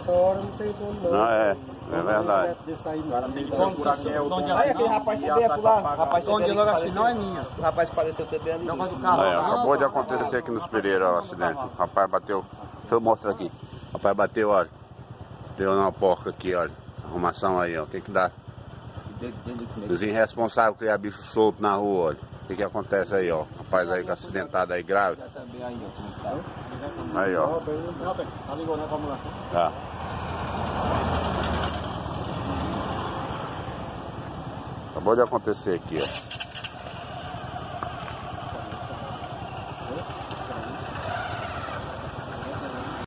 essa hora não tem dono não. Não, é verdade. Aí aquele rapaz também é por lá. Rapaz também logo assim, não é minha. O rapaz que faleceu também ali. Acabou de acontecer aqui nos Pereira o acidente. O rapaz bateu. Deixa eu mostrar aqui. O rapaz bateu, olha. Deu uma porca aqui, olha. Arrumação aí, ó. O que que dá? Os irresponsáveis criar bicho solto na rua, olha. O que acontece aí, ó? Rapaz aí acidentado aí grave. Aí, ó. Tá. Acabou de acontecer aqui, ó.